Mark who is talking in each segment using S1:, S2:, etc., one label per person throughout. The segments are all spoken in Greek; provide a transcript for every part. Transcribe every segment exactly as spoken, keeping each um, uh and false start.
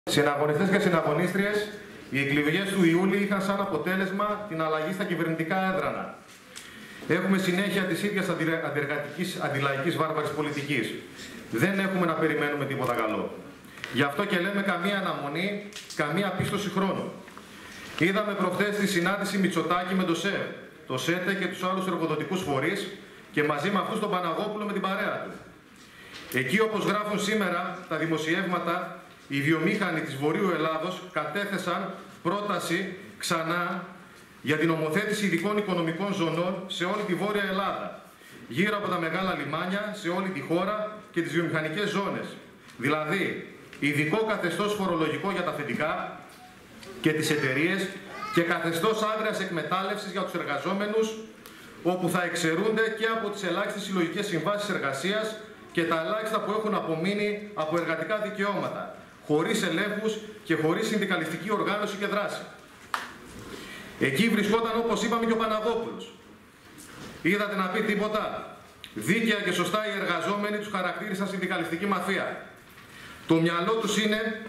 S1: Συναγωνιστές και συναγωνίστριες, οι εκλογές του Ιούλη είχαν σαν αποτέλεσμα την αλλαγή στα κυβερνητικά έδρανα. Έχουμε συνέχεια της ίδιας αντιεργατικής, αντιλαϊκής βάρβαρης πολιτικής. Δεν έχουμε να περιμένουμε τίποτα καλό. Γι' αυτό και λέμε καμία αναμονή, καμία πίστοση χρόνου. Είδαμε προχθές τη συνάντηση Μητσοτάκη με το ΣΕΒ, το ΣΕΤΕ και τους άλλους εργοδοτικούς φορείς και μαζί με αυτούς τον Παναγόπουλο με την παρέα του. Εκεί, όπως γράφουν σήμερα τα δημοσιεύματα, οι βιομήχανοι της Βορείου Ελλάδος κατέθεσαν πρόταση ξανά για την ομοθέτηση ειδικών οικονομικών ζωνών σε όλη τη Βόρεια Ελλάδα, γύρω από τα μεγάλα λιμάνια, σε όλη τη χώρα και τις βιομηχανικές ζώνες. Δηλαδή, ειδικό καθεστώς φορολογικό για τα αφεντικά και τις εταιρείες και καθεστώς άγριας εκμετάλλευσης για τους εργαζόμενους, όπου θα εξαιρούνται και από τις ελάχιστες συλλογικές συμβάσεις εργασίας και τα ελάχιστα που έχουν απομείνει από εργατικά δικαιώματα, χωρίς ελέγχους και χωρίς συνδικαλιστική οργάνωση και δράση. Εκεί βρισκόταν, όπως είπαμε, και ο Παναγόπουλος. Είδατε να πει τίποτα? Δίκαια και σωστά οι εργαζόμενοι τους χαρακτήρισαν συνδικαλιστική μαφία. Το μυαλό τους είναι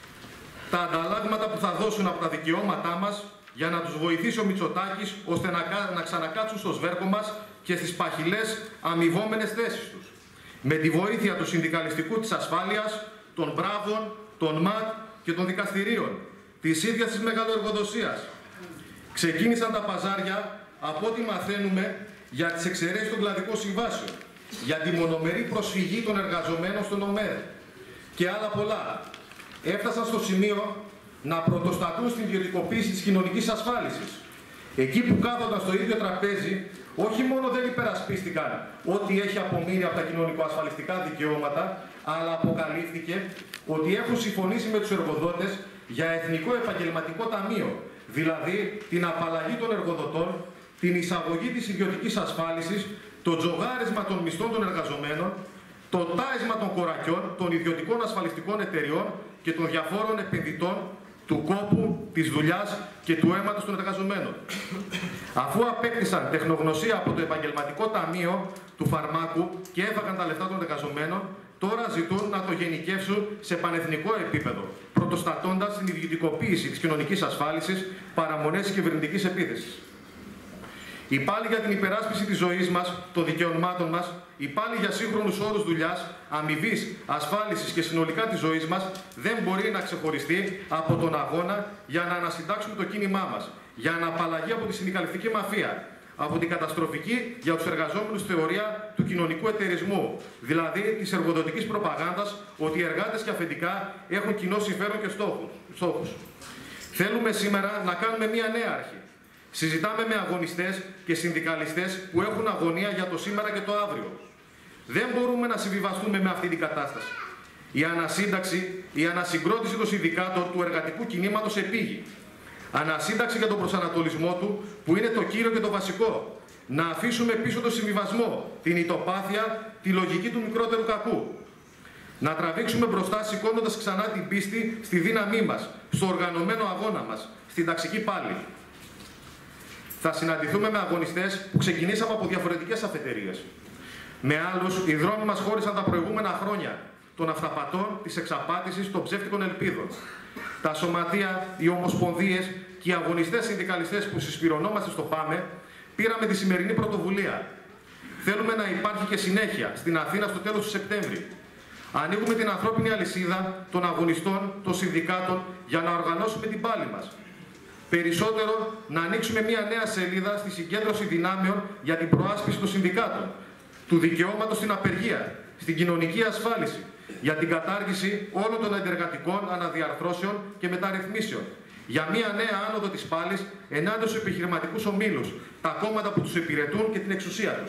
S1: τα ανταλλάγματα που θα δώσουν από τα δικαιώματά μας για να τους βοηθήσει ο Μητσοτάκης ώστε να, να ξανακάτσουν στο σβέρκο μας και στις παχυλές αμοιβόμενες θέσεις τους. Με τη βοήθεια του συνδικαλιστικού της ασφάλειας, των μπράβων, των ΜΑΤ και των δικαστηρίων, της ίδιας της μεγαλοεργοδοσίας. Ξεκίνησαν τα παζάρια, από ό,τι μαθαίνουμε, για τις εξαιρέσεις των κλαδικών συμβάσεων, για τη μονομερή προσφυγή των εργαζομένων στον ΟΜΕΔ και άλλα πολλά. Έφτασαν στο σημείο να πρωτοστατούν στην ιδιωτικοποίηση της κοινωνικής ασφάλισης. Εκεί που κάθονταν στο ίδιο τραπέζι, όχι μόνο δεν υπερασπίστηκαν ό,τι έχει απομείνει από τα κοινωνικοασφαλιστικά δικαιώματα, αλλά αποκαλύφθηκε ότι έχουν συμφωνήσει με τους εργοδότες για Εθνικό Επαγγελματικό Ταμείο, δηλαδή την απαλλαγή των εργοδοτών, την εισαγωγή της ιδιωτικής ασφάλισης, το τζογάρισμα των μισθών των εργαζομένων, το τάισμα των κορακιών, των ιδιωτικών ασφαλιστικών εταιριών και των διαφόρων επενδυτών του κόπου, της δουλειάς και του αίματος των εργαζομένων. Αφού απέκτησαν τεχνογνωσία από το Επαγγελματικό Ταμείο του Φαρμάκου και έφαγαν τα λεφτά των εργαζομένων, τώρα ζητούν να το γενικεύσουν σε πανεθνικό επίπεδο, πρωτοστατώντας την ιδιωτικοποίηση της κοινωνικής ασφάλισης, παραμονές της κυβερνητικής επίθεσης. Οι πάλι για την υπεράσπιση της ζωής μας, των δικαιωμάτων μας, οι πάλι για σύγχρονους όρους δουλειάς, αμοιβής, ασφάλισης και συνολικά της ζωής μας, δεν μπορεί να ξεχωριστεί από τον αγώνα για να ανασυντάξουμε το κίνημά μας, για να απαλλαγεί από τη συνδικαλιστική μαφία, από την καταστροφική για τους εργαζόμενους θεωρία του κοινωνικού εταιρισμού, δηλαδή της εργοδοτικής προπαγάνδας ότι οι εργάτες και αφεντικά έχουν κοινό συμφέρον και στόχους. Θέλουμε σήμερα να κάνουμε μία νέα αρχή. Συζητάμε με αγωνιστές και συνδικαλιστές που έχουν αγωνία για το σήμερα και το αύριο. Δεν μπορούμε να συμβιβαστούμε με αυτή την κατάσταση. Η ανασύνταξη, η ανασυγκρότηση των συνδικάτων του εργατικού κινήματος επήγει. Ανασύνταξη για τον προσανατολισμό του, που είναι το κύριο και το βασικό. Να αφήσουμε πίσω το συμβιβασμό, την ητοπάθεια, τη λογική του μικρότερου κακού. Να τραβήξουμε μπροστά, σηκώνοντας ξανά την πίστη στη δύναμή μας, στο οργανωμένο αγώνα μας, στην ταξική πάλη. Θα συναντηθούμε με αγωνιστές που ξεκινήσαμε από διαφορετικές αφετηρίες. Με άλλους, οι δρόμοι μας χώρισαν τα προηγούμενα χρόνια των αυταπατών, της εξαπάτησης, των ψεύτικων ελπίδων. Τα σωματεία, οι ομοσπονδίες και οι αγωνιστές συνδικαλιστές που συσπυρωνόμαστε στο ΠΑΜΕ πήραμε τη σημερινή πρωτοβουλία. Θέλουμε να υπάρχει και συνέχεια στην Αθήνα στο τέλος του Σεπτέμβρη. Ανοίγουμε την ανθρώπινη αλυσίδα των αγωνιστών, των συνδικάτων για να οργανώσουμε την πάλη μας. Περισσότερο να ανοίξουμε μια νέα σελίδα στη συγκέντρωση δυνάμεων για την προάσπιση των συνδικάτων, του δικαιώματος στην απεργία, στην κοινωνική ασφάλιση, για την κατάργηση όλων των αντεργατικών αναδιαρθρώσεων και μεταρρυθμίσεων, για μια νέα άνοδο της πάλης ενάντια στους επιχειρηματικούς ομίλους, τα κόμματα που τους υπηρετούν και την εξουσία τους.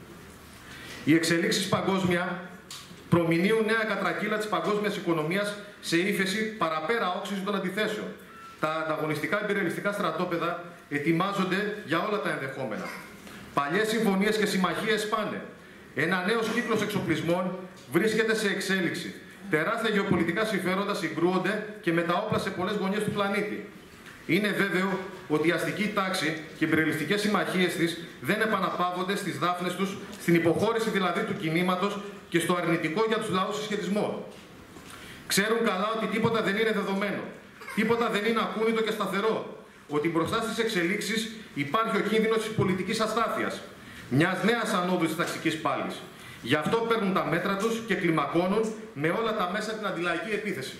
S1: Οι εξελίξεις παγκόσμια προμηνύουν νέα κατρακύλα της παγκόσμιας οικονομίας σε ύφεση παραπέρα όξυση των αντιθέσεων. Τα ανταγωνιστικά εμπειριαλιστικά στρατόπεδα ετοιμάζονται για όλα τα ενδεχόμενα. Παλιές συμφωνίες και συμμαχίες πάνε. Ένα νέος κύκλος εξοπλισμών βρίσκεται σε εξέλιξη. Τεράστια γεωπολιτικά συμφέροντα συγκρούονται και με τα όπλα σε πολλές γωνιές του πλανήτη. Είναι βέβαιο ότι η αστική τάξη και οι εμπειριαλιστικές συμμαχίες της δεν επαναπαύονται στις δάφνες τους, στην υποχώρηση δηλαδή του κινήματος και στο αρνητικό για τους λαούς συσχετισμό. Ξέρουν καλά ότι τίποτα δεν είναι δεδομένο. Τίποτα δεν είναι ακούνητο και σταθερό. Ότι μπροστά στις εξελίξεις υπάρχει ο κίνδυνος της πολιτικής αστάθειας, μιας νέας ανόδου της ταξικής πάλης. Γι' αυτό παίρνουν τα μέτρα τους και κλιμακώνουν με όλα τα μέσα την αντιλαϊκή επίθεση.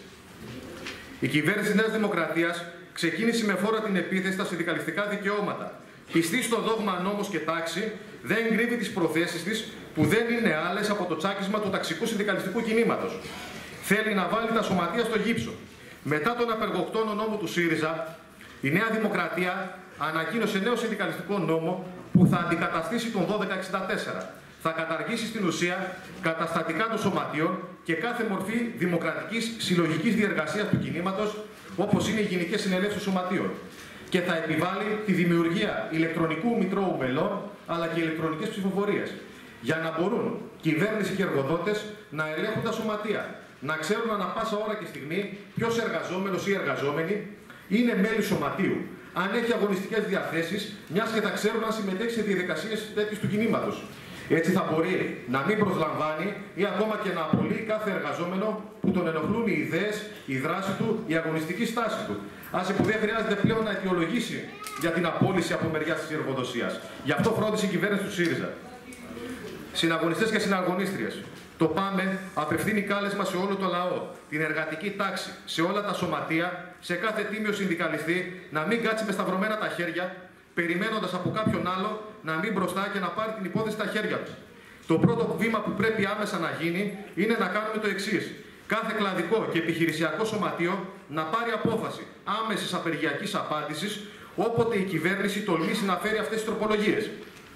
S1: Η κυβέρνηση της Νέας Δημοκρατίας ξεκίνησε με φόρα την επίθεση στα συνδικαλιστικά δικαιώματα. Πιστή στο δόγμα νόμος και τάξη, δεν κρύβει τις προθέσεις της που δεν είναι άλλες από το τσάκισμα του ταξικού συνδικαλιστικού κινήματος. Θέλει να βάλει τα σωματεία στο γύψο. Μετά τον απεργοκτόνο νόμο του ΣΥΡΙΖΑ, η Νέα Δημοκρατία ανακοίνωσε νέο συνδικαλιστικό νόμο που θα αντικαταστήσει τον δώδεκα εξήντα τέσσερα. Θα καταργήσει στην ουσία καταστατικά των σωματείων και κάθε μορφή δημοκρατικής συλλογικής διεργασίας του κινήματος, όπως είναι οι γενικές συνελεύσεις των σωματείων. Και θα επιβάλλει τη δημιουργία ηλεκτρονικού μητρώου μελών, αλλά και ηλεκτρονικές ψηφοφορίες, για να μπορούν κυβέρνηση και εργοδότες να ελέγχουν τα σωματεία, να ξέρουν ανα πάσα ώρα και στιγμή ποιος εργαζόμενος ή εργαζόμενη είναι μέλη σωματείου, αν έχει αγωνιστικές διαθέσεις, μιας και θα ξέρουν αν συμμετέχει σε διαδικασίες τέτοιες του κινήματος. Έτσι θα μπορεί να μην προσλαμβάνει ή ακόμα και να απολύει κάθε εργαζόμενο που τον ενοχλούν οι ιδέες, η δράση του, η αγωνιστική στάση του. Άσε που δεν χρειάζεται πλέον να αιτιολογήσει για την απόλυση από μεριά της εργοδοσίας. Γι' αυτό φρόντισε η κυβέρνηση του ΣΥΡΙΖΑ. Συναγωνιστές και συναγωνίστριες, το ΠΑΜΕ απευθύνει κάλεσμα σε όλο το λαό, την εργατική τάξη, σε όλα τα σωματεία, σε κάθε τίμιο συνδικαλιστή, να μην κάτσει με σταυρωμένα τα χέρια, περιμένοντας από κάποιον άλλο να μην μπροστά και να πάρει την υπόθεση στα χέρια του. Το πρώτο βήμα που πρέπει άμεσα να γίνει είναι να κάνουμε το εξής. Κάθε κλαδικό και επιχειρησιακό σωματείο να πάρει απόφαση άμεσης απεργιακής απάντησης όποτε η κυβέρνηση τολμήσει να φέρει αυτές τις τροπολογίες.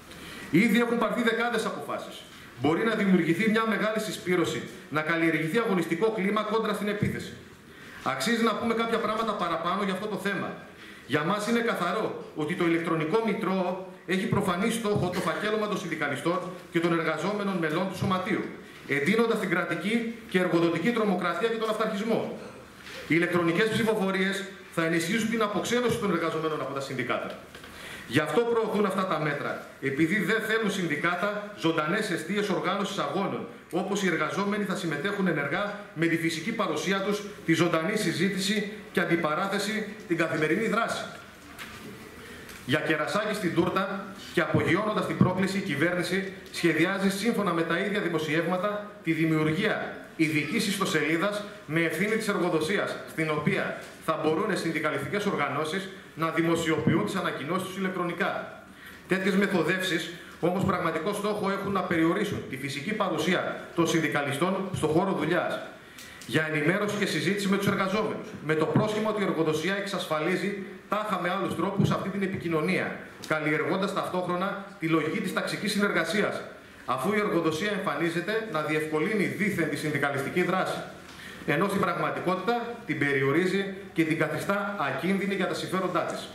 S1: Ήδη έχουν πάρθει δεκάδες αποφάσεις. Μπορεί να δημιουργηθεί μια μεγάλη συσπήρωση, να καλλιεργηθεί αγωνιστικό κλίμα κόντρα στην επίθεση. Αξίζει να πούμε κάποια πράγματα παραπάνω για αυτό το θέμα. Για μας είναι καθαρό ότι το ηλεκτρονικό μητρό έχει προφανή στόχο το φακέλωμα των συνδικαλιστών και των εργαζόμενων μελών του σωματείου, εντείνοντας την κρατική και εργοδοτική τρομοκρατία και τον αυταρχισμό. Οι ηλεκτρονικές ψηφοφορίες θα ενισχύσουν την αποξένωση των εργαζομένων από τα συνδικάτα. Γι' αυτό προωθούν αυτά τα μέτρα, επειδή δεν θέλουν συνδικάτα ζωντανές εστίες οργάνωσης αγώνων, όπως οι εργαζόμενοι θα συμμετέχουν ενεργά με τη φυσική παρουσία τους, τη ζωντανή συζήτηση και αντιπαράθεση, την καθημερινή δράση. Για κερασάκι στην τούρτα και απογειώνοντας την πρόκληση, η κυβέρνηση σχεδιάζει σύμφωνα με τα ίδια δημοσιεύματα τη δημιουργία ειδικής ιστοσελίδας με ευθύνη της εργοδοσίας, στην οποία θα μπορούν συνδικαλιστικές οργανώσεις να δημοσιοποιούν τις ανακοινώσεις τους ηλεκτρονικά. Τέτοιες μεθοδεύσεις όμως πραγματικό στόχο έχουν να περιορίσουν τη φυσική παρουσία των συνδικαλιστών στον χώρο δουλειάς, για ενημέρωση και συζήτηση με τους εργαζόμενους, με το πρόσχημα ότι η εργοδοσία εξασφαλίζει τάχα με άλλους τρόπους αυτή την επικοινωνία, καλλιεργώντας ταυτόχρονα τη λογική της ταξικής συνεργασίας, αφού η εργοδοσία εμφανίζεται να διευκολύνει δήθεν τη συνδικαλιστική δράση, ενώ στην πραγματικότητα την περιορίζει και την καθιστά ακίνδυνη για τα συμφέροντά της.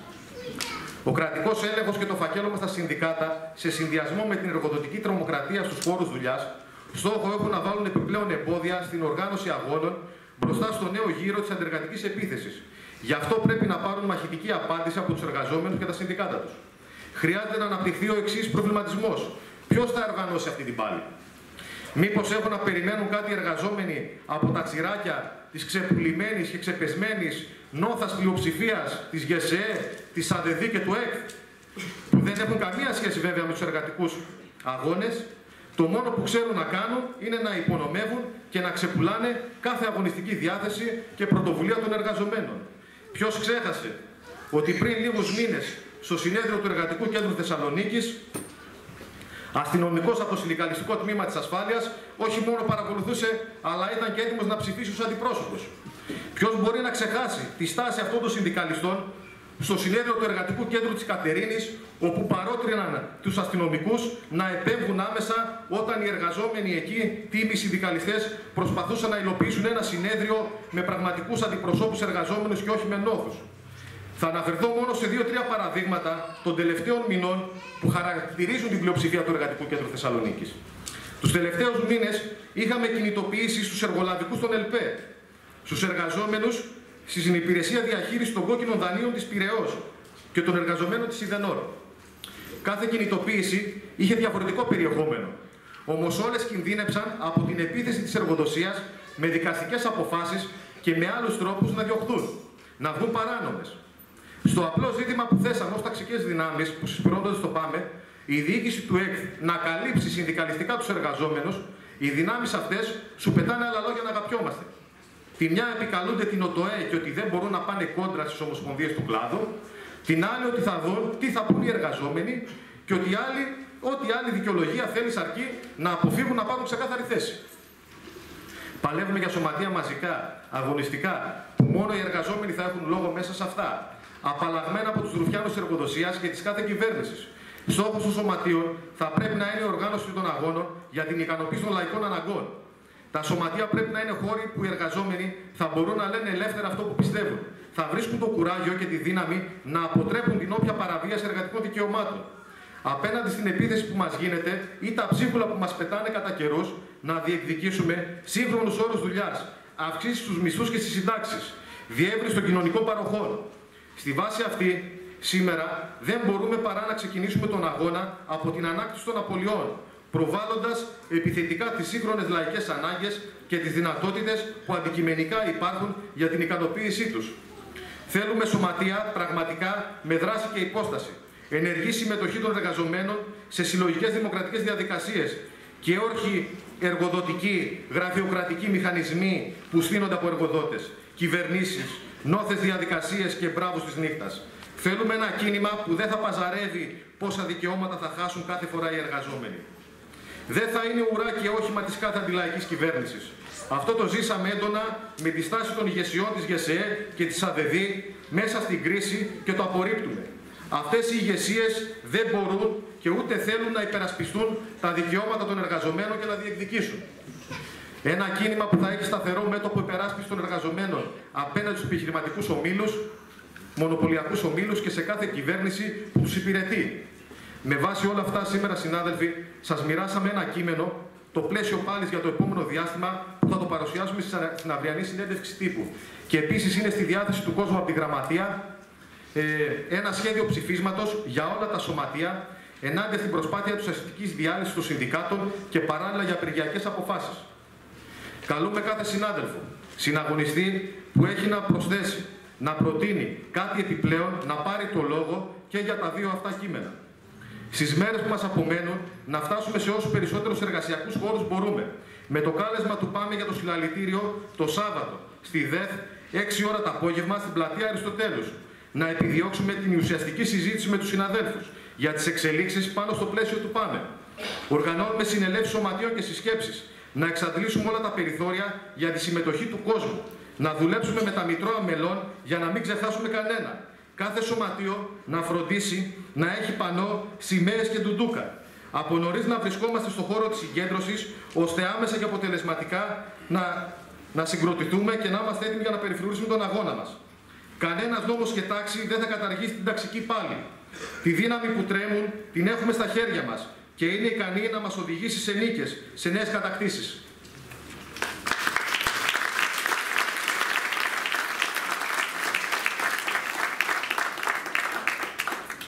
S1: Ο κρατικός έλεγχος και το φακέλωμα στα συνδικάτα, σε συνδυασμό με την εργοδοτική τρομοκρατία στους χώρους δουλειάς, στόχο έχουν να βάλουν επιπλέον εμπόδια στην οργάνωση αγώνων μπροστά στο νέο γύρο της αντεργατικής επίθεσης. Γι' αυτό πρέπει να πάρουν μαχητική απάντηση από τους εργαζόμενους και τα συνδικάτα τους. Χρειάζεται να αναπτυχθεί ο εξής προβληματισμός. Ποιος θα οργανώσει αυτή την πάλη? Μήπως έχουν να περιμένουν κάτι οι εργαζόμενοι από τα τσιράκια της ξεπουλημένης και ξεπεσμένης νόθας πλειοψηφίας της ΓΕΣΕΕ, της ΑΔΕΔΗ και του ΕΚ, που δεν έχουν καμία σχέση βέβαια με τους εργατικούς αγώνες? Το μόνο που ξέρουν να κάνουν είναι να υπονομεύουν και να ξεπουλάνε κάθε αγωνιστική διάθεση και πρωτοβουλία των εργαζομένων. Ποιος ξέχασε ότι πριν λίγους μήνες στο συνέδριο του Εργατικού Κέντρου Θεσσαλονίκης, αστυνομικός από το συνδικαλιστικό τμήμα της ασφάλειας όχι μόνο παρακολουθούσε, αλλά ήταν και έτοιμος να ψηφίσει ως αντιπρόσωπος. Ποιος μπορεί να ξεχάσει τη στάση αυτών των συνδικαλιστών στο συνέδριο του Εργατικού Κέντρου της Κατερίνης, όπου παρότριναν τους αστυνομικούς να επέμβουν άμεσα όταν οι εργαζόμενοι εκεί, τίμοι συνδικαλιστές, προσπαθούσαν να υλοποιήσουν ένα συνέδριο με πραγματικούς αντιπροσώπους εργαζόμενους και όχι με νόθους. Θα αναφερθώ μόνο σε δύο-τρία παραδείγματα των τελευταίων μηνών που χαρακτηρίζουν την πλειοψηφία του Εργατικού Κέντρου Θεσσαλονίκης. Τους τελευταίους μήνες είχαμε κινητοποιήσει στους εργολαβικούς των ΕΛΠΕ, στους εργαζόμενους στη συνυπηρεσία διαχείριση των κόκκινων δανείων της Πειραιώς και των εργαζομένων της Ιδενόρ. Κάθε κινητοποίηση είχε διαφορετικό περιεχόμενο. Όμως όλες κινδύνεψαν από την επίθεση της εργοδοσίας με δικαστικές αποφάσεις και με άλλους τρόπους να διωχθούν, να βγουν παράνομες. Στο απλό ζήτημα που θέσαμε ως ταξικές δυνάμεις που συσπηρώνονται στο ΠΑΜΕ, η διοίκηση του ΕΚΘ να καλύψει συνδικαλιστικά τους εργαζόμενους, οι δυνάμεις αυτές σου πετάνε άλλα λόγια να αγαπιόμαστε. Τη μια επικαλούνται την ΟΤΟΕ και ότι δεν μπορούν να πάνε κόντρα στις ομοσπονδίες του κλάδου, την άλλη ότι θα δουν τι θα πούν οι εργαζόμενοι και ότι άλλοι, ό,τι άλλη δικαιολογία θέλει αρκεί να αποφύγουν να πάρουν ξεκάθαρη θέση. Παλεύουμε για σωματεία μαζικά, αγωνιστικά, που μόνο οι εργαζόμενοι θα έχουν λόγο μέσα σε αυτά, απαλλαγμένα από τους ρουφιάνους της εργοδοσίας και της κάθε κυβέρνησης. Στόχος των σωματείων θα πρέπει να είναι η οργάνωση των αγώνων για την ικανοποίηση των λαϊκών αναγκών. Τα σωματεία πρέπει να είναι χώροι που οι εργαζόμενοι θα μπορούν να λένε ελεύθερα αυτό που πιστεύουν. Θα βρίσκουν το κουράγιο και τη δύναμη να αποτρέπουν την όποια παραβίαση εργατικών δικαιωμάτων. Απέναντι στην επίθεση που μας γίνεται ή τα ψίχουλα που μας πετάνε κατά καιρούς, να διεκδικήσουμε σύγχρονους όρους δουλειάς, αυξήσεις στους μισθούς και στις συντάξεις, διεύρυνση των κοινωνικών παροχών. Στη βάση αυτή, σήμερα δεν μπορούμε παρά να ξεκινήσουμε τον αγώνα από την ανάκτηση των απολειών, προβάλλοντας επιθετικά τις σύγχρονες λαϊκές ανάγκες και τις δυνατότητες που αντικειμενικά υπάρχουν για την ικανοποίησή τους. Θέλουμε σωματεία πραγματικά με δράση και υπόσταση, ενεργή συμμετοχή των εργαζομένων σε συλλογικές δημοκρατικές διαδικασίες και όχι εργοδοτικοί, γραφειοκρατικοί μηχανισμοί που στείνονται από εργοδότες, κυβερνήσεις, νόθες διαδικασίες και μπράβους της νύχτας. Θέλουμε ένα κίνημα που δεν θα παζαρεύει πόσα δικαιώματα θα χάσουν κάθε φορά οι εργαζόμενοι. Δεν θα είναι ουρά και όχημα της κάθε αντιλαϊκής κυβέρνησης. Αυτό το ζήσαμε έντονα με τη στάση των ηγεσιών της ΓΕΣΕΕ και της ΑΔΔ μέσα στην κρίση και το απορρίπτουμε. Αυτές οι ηγεσίες δεν μπορούν και ούτε θέλουν να υπερασπιστούν τα δικαιώματα των εργαζομένων και να διεκδικήσουν. Ένα κίνημα που θα έχει σταθερό μέτωπο υπεράσπιση των εργαζομένων απέναντι στους επιχειρηματικούς ομίλους, μονοπωλιακούς ομίλους και σε κάθε κυβέρνηση που τους υπηρετεί. Με βάση όλα αυτά, σήμερα, συνάδελφοι, σας μοιράσαμε ένα κείμενο, το πλαίσιο πάλι για το επόμενο διάστημα, που θα το παρουσιάσουμε στην αυριανή συνέντευξη τύπου. Και επίσης είναι στη διάθεση του κόσμου από τη Γραμματεία ε, ένα σχέδιο ψηφίσματος για όλα τα σωματεία ενάντια στην προσπάθεια της αστικής διάλυσης των συνδικάτων και παράλληλα για απεργιακές αποφάσεις. Καλούμε κάθε συνάδελφο, συναγωνιστή που έχει να προσθέσει, να προτείνει κάτι επιπλέον, να πάρει το λόγο και για τα δύο αυτά κείμενα. Στις μέρες που μας απομένουν, να φτάσουμε σε όσους περισσότερους εργασιακούς χώρους μπορούμε. Με το κάλεσμα του ΠΑΜΕ για το συλλαλητήριο το Σάββατο, στη ΔΕΘ, έξι ώρα το απόγευμα, στην πλατεία Αριστοτέλους. Να επιδιώξουμε την ουσιαστική συζήτηση με τους συναδέλφους για τις εξελίξεις πάνω στο πλαίσιο του ΠΑΜΕ. Οργανώνουμε συνελεύσεις σωματείων και συσκέψεις. Να εξαντλήσουμε όλα τα περιθώρια για τη συμμετοχή του κόσμου. Να δουλέψουμε με τα μητρώα μελών για να μην ξεχάσουμε κανένα. Κάθε σωματείο να φροντίσει να έχει πανό, σημαίες και ντουντούκα. Από νωρίς να βρισκόμαστε στον χώρο της συγκέντρωσης, ώστε άμεσα και αποτελεσματικά να, να συγκροτηθούμε και να είμαστε έτοιμοι για να περιφρουρήσουμε τον αγώνα μας. Κανένας νόμος και τάξη δεν θα καταργήσει την ταξική πάλη. Τη δύναμη που τρέμουν την έχουμε στα χέρια μας και είναι ικανή να μας οδηγήσει σε νίκες, σε νέες κατακτήσεις.